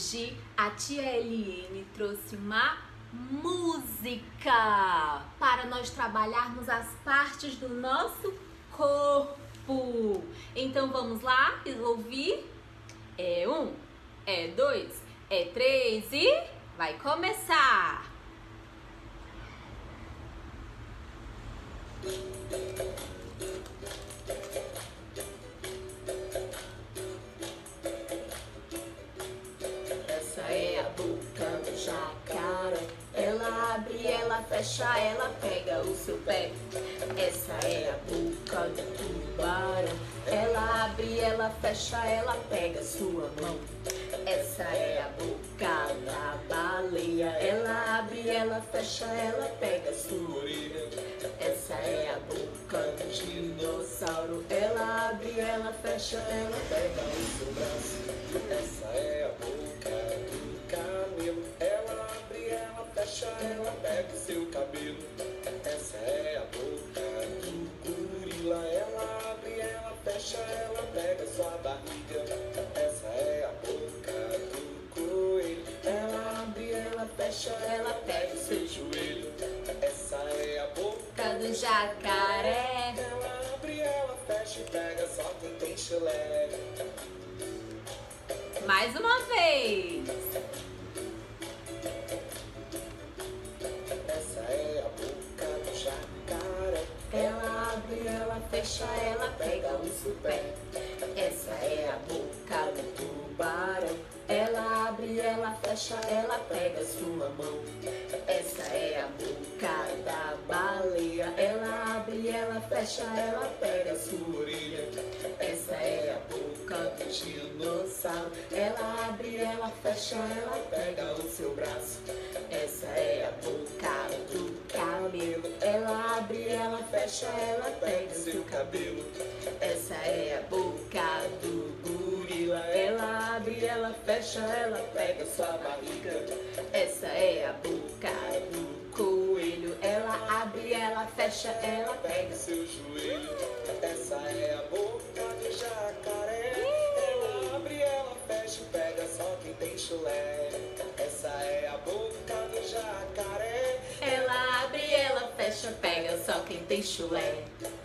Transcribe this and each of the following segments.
Hoje a tia Eliene trouxe uma música para nós trabalharmos as partes do nosso corpo. Então vamos lá ouvir? É 1, é 2, é 3 e vai começar! Essa é a boca do jacaré. Ela abre, ela fecha, ela pega o seu pé. Essa é a boca do tubarão. Ela abre, ela fecha, ela pega sua mão. Essa é a boca da baleia. Ela abre, ela fecha, ela pega sua orelha. Essa é a boca do dinossauro. Ela abre, ela fecha, ela pega o seu braço. Essa é a boca do camelo. Ela abre, ela fecha, ela pega o seu cabelo. Essa é a boca do gorila. Ela abre, ela fecha, ela pega sua barriga. Essa é a boca do coelho. Ela abre, ela fecha, ela pega o seu joelho. Essa é a boca Do jacaré. Ela abre, ela fecha e pega só quem tem chulé. Mais uma vez. Essa é a boca do jacaré. Ela abre, ela fecha, ela pega o seu pé. Essa é a boca do tubarão. Ela abre, ela fecha, ela pega sua mão. Essa é a boca da baleia. Ela abre, ela fecha, ela pega sua orelha. Essa é a boca do dinossauro. Ela abre, ela fecha, ela pega o seu braço. Essa é a boca do camelo. Ela abre, ela fecha, ela pega seu cabelo. Essa é a boca do gorila. Ela abre, ela fecha, ela pega sua barriga. Essa é a boca do coelho. Ela abre, ela fecha, ela pega Seu joelho. Essa é a boca do jacaré. Ela abre, ela fecha e pega só quem tem chulé. Essa é a boca do jacaré. Ela abre, ela fecha, pega só quem tem chulé.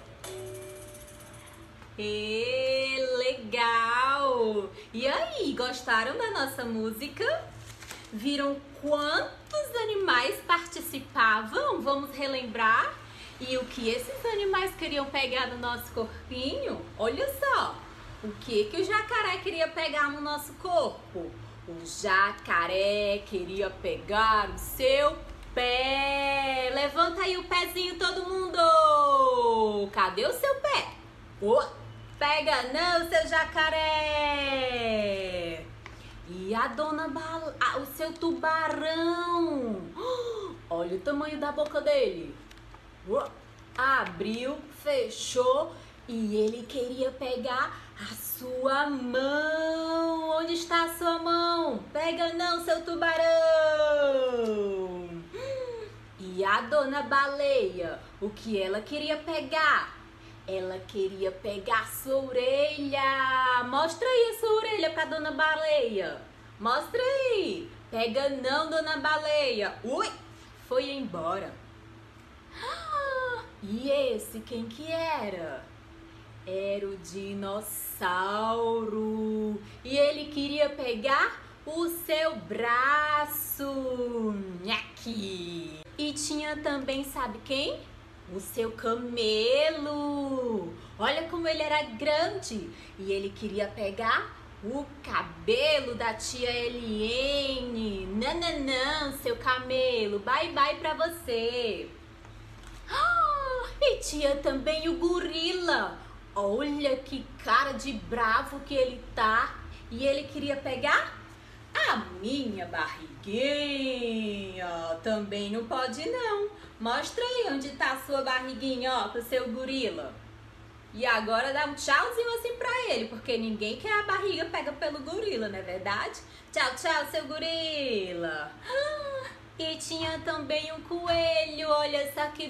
E legal! E aí, gostaram da nossa música? Viram quantos animais participavam? Vamos relembrar? E o que esses animais queriam pegar no nosso corpinho? Olha só! O que o jacaré queria pegar no nosso corpo? O jacaré queria pegar o seu pé. Levanta aí o pezinho, todo mundo! Cadê o seu pé? Pega não, seu jacaré! E a o seu tubarão! Olha o tamanho da boca dele! Abriu, fechou e ele queria pegar a sua mão. Onde está a sua mão? Pega não, seu tubarão! E a dona baleia, o que ela queria pegar? Ela queria pegar a sua orelha. Mostra aí a sua orelha pra dona baleia. Mostra aí. Pega não, dona baleia. Ui, foi embora. E esse quem que era? Era o dinossauro. E ele queria pegar o seu braço. Aqui. E tinha também, sabe quem? O seu camelo. Olha como ele era grande. E ele queria pegar o cabelo da tia Eliene. Não, seu camelo. Bye, bye pra você. E tinha também o gorila. Olha que cara de bravo que ele tá. E ele queria pegar a minha barriguinha. Também não pode não. Mostra aí onde tá a sua barriguinha, ó, pro seu gorila. E agora dá um tchauzinho assim pra ele, porque ninguém quer a barriga pega pelo gorila, não é verdade? Tchau, tchau, seu gorila. E tinha também um coelho, olha só que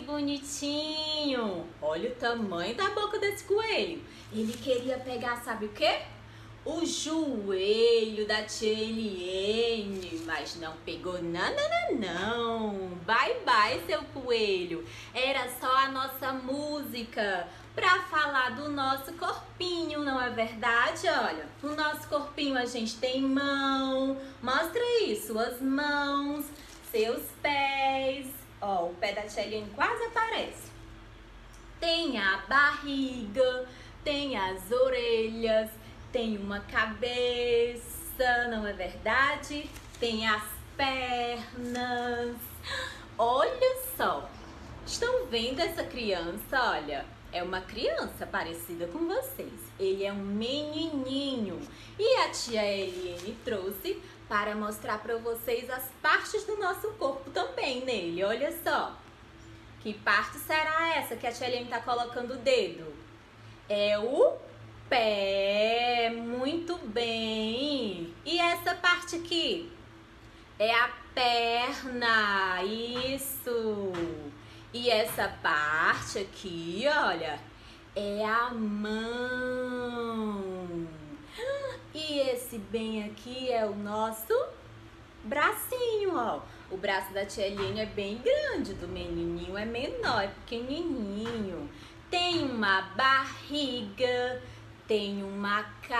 bonitinho. Olha o tamanho da boca desse coelho. Ele queria pegar, sabe o quê? o joelho da tia Eliene, mas não pegou nada, não. Bye, bye, seu coelho. Era só a nossa música pra falar do nosso corpinho, não é verdade? Olha, o nosso corpinho a gente tem mão, mostra aí suas mãos, seus pés. Ó, o pé da tia Eliene quase aparece. Tem a barriga, tem as orelhas, tem uma cabeça, não é verdade? Tem as pernas. Olha só, estão vendo essa criança? Olha, é uma criança parecida com vocês. Ele é um menininho. E a tia Eliene trouxe para mostrar para vocês as partes do nosso corpo também nele. Olha só. Que parte será essa que a tia Eliene está colocando o dedo? É o pé. Muito bem. E essa parte aqui? É a perna. Isso. E essa parte aqui, olha, é a mão. E esse bem aqui é o nosso bracinho, ó. O braço da tia Eliene é bem grande, do menininho é menor, é pequenininho. Tem uma barriga, tem uma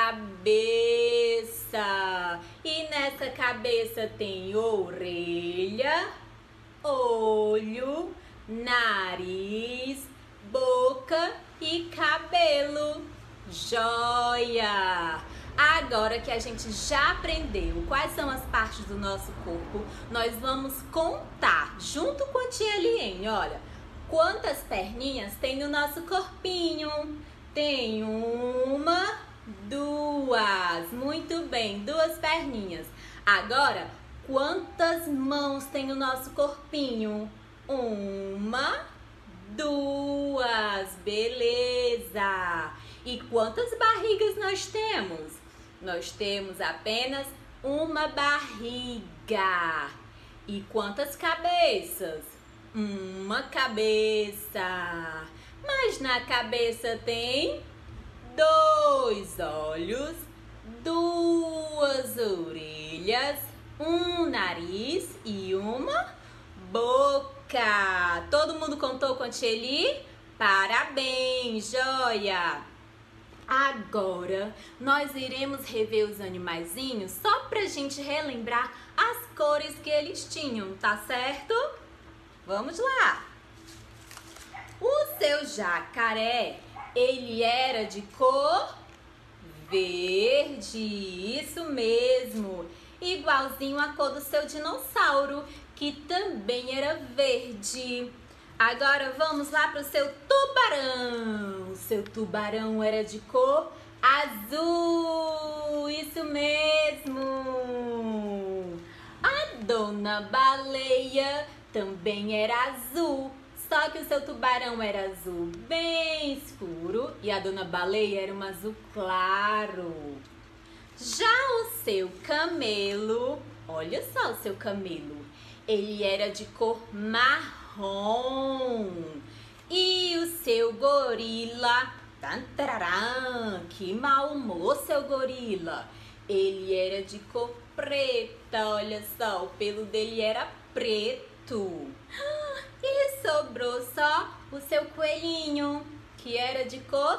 cabeça. E nessa cabeça tem orelha, olho, nariz, boca e cabelo. Joia! Agora que a gente já aprendeu quais são as partes do nosso corpo, nós vamos contar junto com a tia Eliene. Olha, quantas perninhas tem no nosso corpinho? Tem uma, duas. Muito bem, duas perninhas. Agora, quantas mãos tem no nosso corpinho? Uma, duas. Beleza! E quantas barrigas nós temos? Nós temos apenas uma barriga. E quantas cabeças? Uma cabeça. Mas na cabeça tem dois olhos, duas orelhas, um nariz e uma boca. Todo mundo contou com a tia Eli? Parabéns, joia! Agora, nós iremos rever os animaizinhos só pra gente relembrar as cores que eles tinham, tá certo? Vamos lá! O seu jacaré, ele era de cor verde, isso mesmo, igualzinho a cor do seu dinossauro, que também era verde. Agora vamos lá para o seu tubarão. O seu tubarão era de cor azul, isso mesmo. A dona baleia também era azul, só que o seu tubarão era azul bem escuro e a dona baleia era um azul claro. Já o seu camelo, olha só o seu camelo, ele era de cor marrom. E o seu gorila, que mau humor, seu gorila, ele era de cor preta, olha só, o pelo dele era preto. E sobrou só o seu coelhinho, que era de cor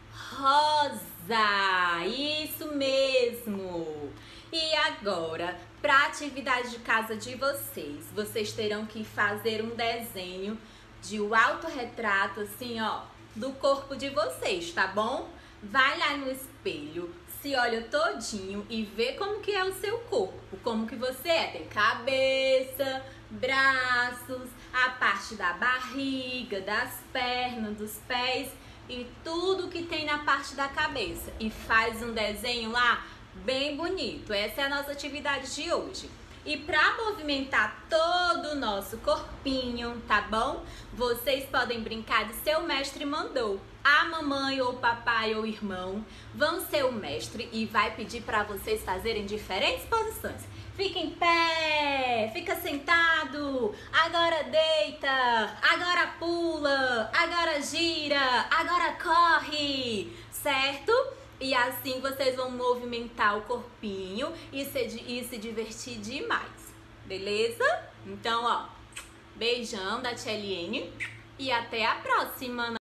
rosa, isso mesmo. E agora, para a atividade de casa de vocês, vocês terão que fazer um desenho de um autorretrato, assim, ó, do corpo de vocês, tá bom? Vai lá no espelho, se olha todinho e vê como que é o seu corpo, como que você é. Tem cabeça, braços, a parte da barriga, das pernas, dos pés e tudo que tem na parte da cabeça. E faz um desenho lá bem bonito. Essa é a nossa atividade de hoje. E para movimentar todo o nosso corpinho, tá bom? Vocês podem brincar de seu mestre mandou. A mamãe ou o papai ou o irmão vão ser o mestre e vai pedir para vocês fazerem diferentes posições. Fica em pé, fica sentado, agora deita, agora pula, agora gira, agora corre, certo? E assim vocês vão movimentar o corpinho e se divertir demais, beleza? Então, ó, beijão da tia Eliene e até a próxima!